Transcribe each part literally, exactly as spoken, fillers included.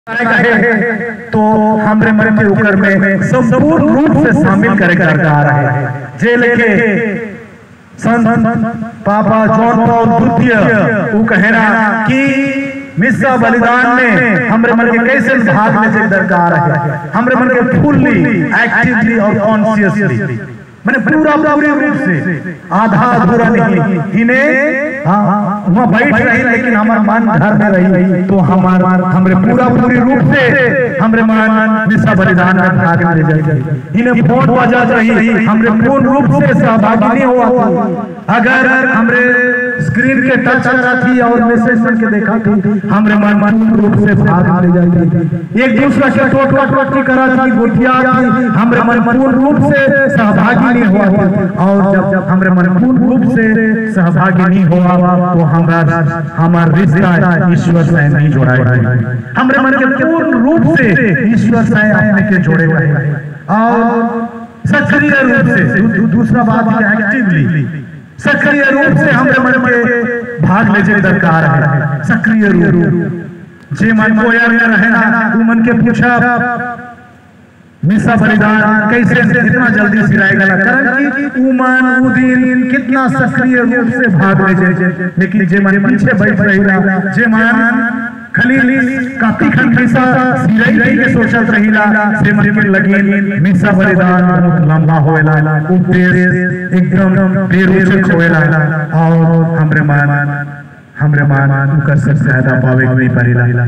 तो हमरे मन के ऊपर में संपूर्ण रूप से शामिल करे सरकार है जे लेके संत पापा जॉन पॉल द्वितीय वो कहना कि मिस्सा बलिदान में हमरे मन के कैसे भाग में से दरकार है हमरे मन के फुल्ली एक्टिवली और कॉन्शियसली मैंने पूरा पूरे रूप से आधा अधूरा नहीं इन्हें वहाँ बैठ रही लेकिन हमारा मन घर में रही तो हमारा हमरे पूरा पूरी रूप से हमरे मन मिस्सा बलिदान में भाग ले जाएगी इन्हें फोन बजा रही हमरे पूर्ण रूप से सहभागी नहीं हुआ अगर हमरे स्क्रीन के टच करा थी और मैसेज सुन के देखा थी हमरे मन पूर्ण रूप से भाग ले जाएगी एक दूसरा से टोट टोट की करा थी गोटिया थी हमरे मन पूर्ण रूप से सहभागी नहीं हुआ और जब जब हमरे मन पूर्ण रूप से सहभागी नहीं हुआ तो हमारा हमारा रिश्ता ईश्वर से नहीं जोड़ा है हमरे मन के पूर्ण रूप से ईश्वर से अपने के जोड़े हुए हैं और सक्रिय रूप से दूसरा बात है एक्टिवली सक्रिय रूप से हमरे मन के भाग ले जाए दरकार है सक्रिय रूप जे मन को यार रहना वो मन के पूछा मिस्सा बलिदान कैसे कितना जल्दी सिराएगा कारण कि उमन उदिन कितना सक्रिय रूप से भाग ले जाए लेकिन जे मन पीछे बैठ रहीला जे मन खाली काफी खंडसा सिराई के सोचत रहीला से मन के लगी मिस्सा बलिदान बहुत लंबा होएला वो पेड़ एकदम बेरोचक होएला और हमरे मन हमरे मन उकर से ज्यादा पावे नहीं परेला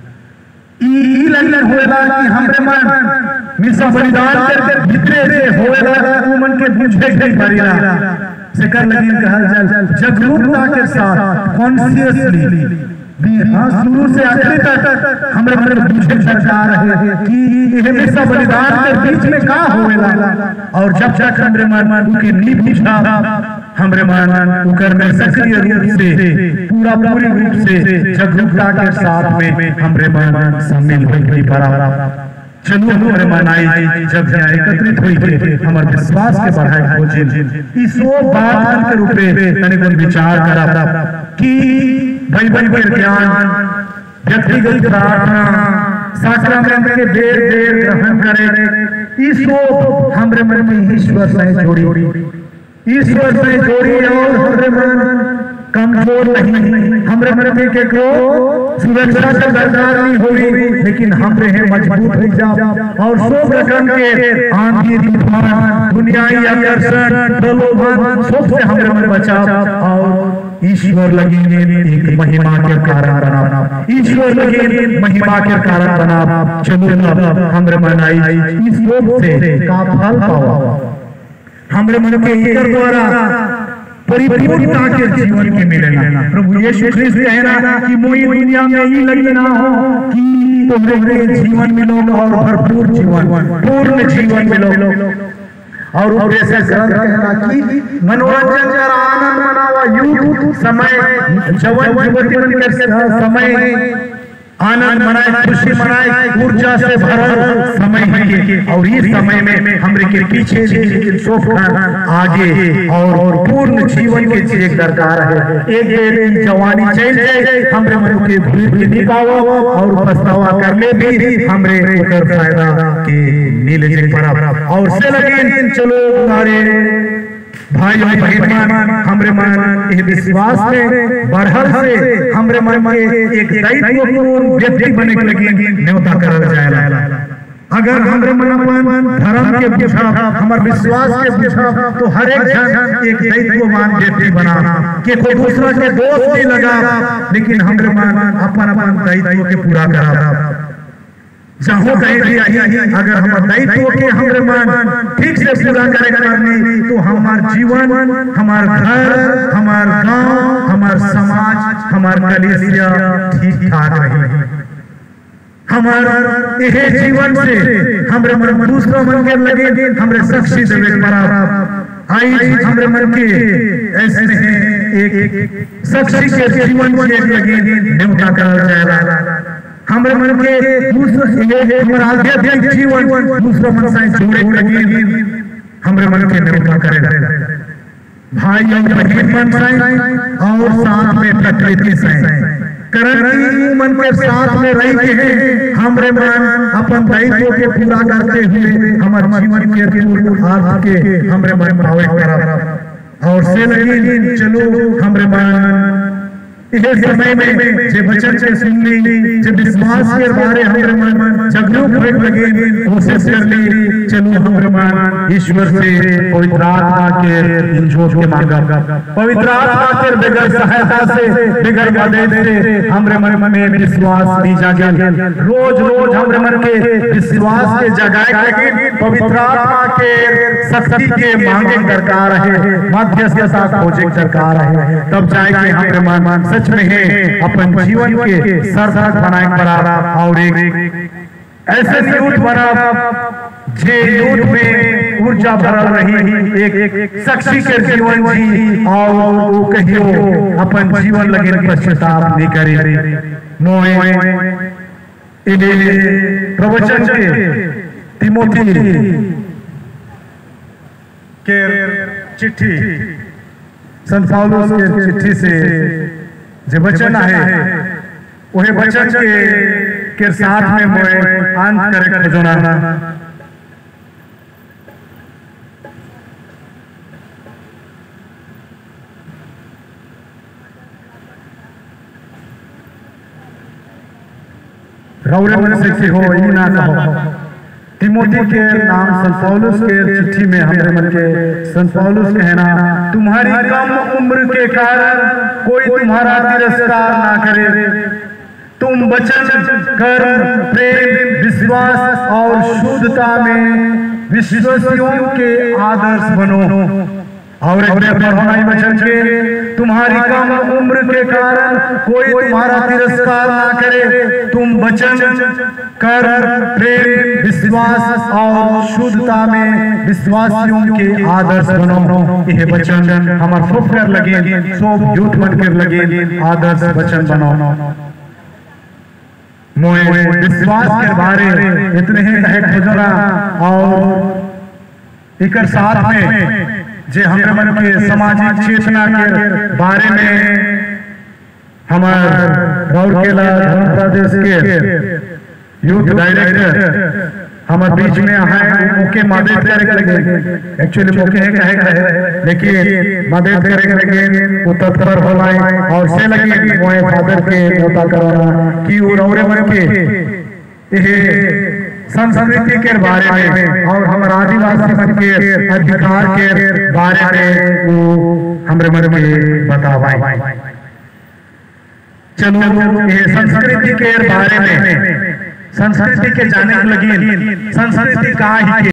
ई लगन होएला कि हमरे मन मिस्सा बलिदान के भीतर से होएला वो मन के बुझे नहीं परेला से कर लगी कहल जाए जागरूकता के साथ कॉन्शियसली हाँ शुरू से आखिर तक हमरे मन में बुझे सरकार है कि ये मिस्सा बलिदान के बीच में का होएला और जब तक हमरे मन के नी बुझा हमरे मन उकर में सक्रिय रूप से पूरा पूरी रूप से जागरूकता के साथ में हमरे मन शामिल होई पड़ा चलो हमारे मन आई जब यहाँ एकत्रित हुई थे हमारे विश्वास के बढ़ाए खोजिन इस वो बात के रूप में मैंने कोई विचार करा कि भाई भाई भाई ज्ञान व्यक्तिगत प्रार्थना साक्रामेंट के देर देर ग्रहण करे इसको हमरे मन में ईश्वर से जोड़ी ईश्वर से जोड़ी और हमरे मन कमजोर नहीं हमरे मन में के को सुरक्षा से दरकार नहीं होगी लेकिन हमरे हैं मजबूत हो जाओ और सो प्रकार के आंधी तूफान दुनियाई आकर्षण प्रलोभन सब से हमरे मन बचाओ और ईश्वर लगेंगे एक महिमा के कारण बना ईश्वर लगेंगे महिमा के कारण बना चलो हमरे मन आई इस योग से का फल पाओ हमरे मन के ईश्वर द्वारा परिपूर्णता के जीवन के मिलेगा प्रभु यीशु ख्रिस्त कहना कि मोई दुनिया में ही लगी ना हो कि तुम्हारे जीवन मिलो और भरपूर जीवन पूर्ण जीवन मिलो और उपदेश ग्रंथ कहना कि मनोरंजन का आनंद मनावा युग समय जवन युवती के समय आनंद मनाए खुशी मनाए ऊर्जा से भरा समय है और इस समय में हमरे के पीछे सोफ आगे और पूर्ण जीवन के चीज दरकार है एक देर जवानी चल जाए हमरे मन के भूल के निकावा और पछतावा करने भी हमरे ओकर फायदा के मिल जाए बराबर और से लगे चलो हमारे भाई भाई बहन हमरे मन ये विश्वास में बढ़ल से हमरे मन में एक दायित्वपूर्ण व्यक्ति बने के लगी न्योता करल जाएला अगर हमरे मन अपन धर्म के बुझा हमर विश्वास के बुझा तो हर एक जन एक दायित्ववान व्यक्ति बना के कोई दूसरा के दोष नहीं लगा लेकिन हमरे मन अपन अपन दायित्व के पूरा करा जहाँ कहीं भी अगर हमारे दायित्व के हमरे मन ठीक से पूरा करेगा करने तो हमारा जीवन हमारा घर हमारा गांव हमारा समाज हमारा कलीसिया ठीक ठाक रहेगी हमारा यह जीवन से हमरे मन दूसरा मन के लगे हमरे साक्षी देवे बराबर आई हमरे मन के ऐसे एक साक्षी के जीवन के लगे न्योता करल जाएगा हमरे मन के दूसरा हमारा आध्यात्मिक जीवन दूसरा मन से जोड़े लगे हमरे मन के न्योता करेगा भाई और बहन मन से और साथ में प्रकृति से करंटी मन के साथ में रह के हैं हमरे मन अपन दायित्व के पूरा करते हुए हमारे जीवन के पूर्ण अर्थ के हमरे मन भावे करब और से लगी चलो हमरे मन इस समय में जे वचन के सुनली जे विश्वास के बारे हमरे मन जागरूक होने लगे कोशिश करली चलो हमरे मन ईश्वर से पवित्र आत्मा के इंजोर के मांगा पवित्र आत्मा के बगैर सहायता से बगैर मदद से हमरे मन में विश्वास नहीं जागे रोज रोज हमरे मन के विश्वास के जगाए लगे पवित्र आत्मा के शक्ति के मांगे दरकार है मध्यस्थता खोजे दरकार है तब जाके हमरे मन सच में है अपन जीवन के सार्थक बनाए बना और एक ऐसे यूथ बना जे यूथ में ऊर्जा भरल रही एक एक शख्सी के जीवन जी और वो कहियो अपन जीवन लगे पश्चाताप नहीं करे नोए इन्हें प्रवचन के तिमोथी के चिट्ठी संत पौलुस के चिट्ठी से जो वचन है वह वचन के के साथ में मोए अंत करे खोजना रौरे मन से हो ई ना कहो तिमोथी के नाम संत पौलुस के चिट्ठी में हमरे मन के संत पौलुस कहना तुम्हारी कम उम्र के कारण कोई तुम्हारा तिरस्कार ना करे तुम वचन कर्म प्रेम विश्वास और शुद्धता में विश्वासियों के आदर्श बनो और वचन के तुम्हारी कम उम्र के कारण कोई तुम्हारा तिरस्कार ना करे तुम वचन कर्म प्रेम विश्वास और शुद्धता में विश्वासियों के आदर्श बनो यह वचन हमार सब कर लगे सब यूथ बन कर लगे आदर्श वचन बनो मोए विश्वास के बारे इतने ही कहे खोजना और एक साथ में जे हमरे मन के सामाजिक चेतना के बारे में हमार राउरकेला धर्म प्रदेश के यूथ डायरेक्टर हमारे बीच में है मौके मदद करे लगे एक्चुअली मौके है कहे कहे लेकिन मदद करे लगे वो तत्पर होलाए और से लगे मोए फादर के न्योता करवाना कि वो रौरे मन के ये संस्कृति के बारे में और हमारे आदिवासी मन के अधिकार के बारे में वो हमरे मन में बतावाए चलो ये संस्कृति के बारे में संस्कृति के जाने लगी संस्कृति का ही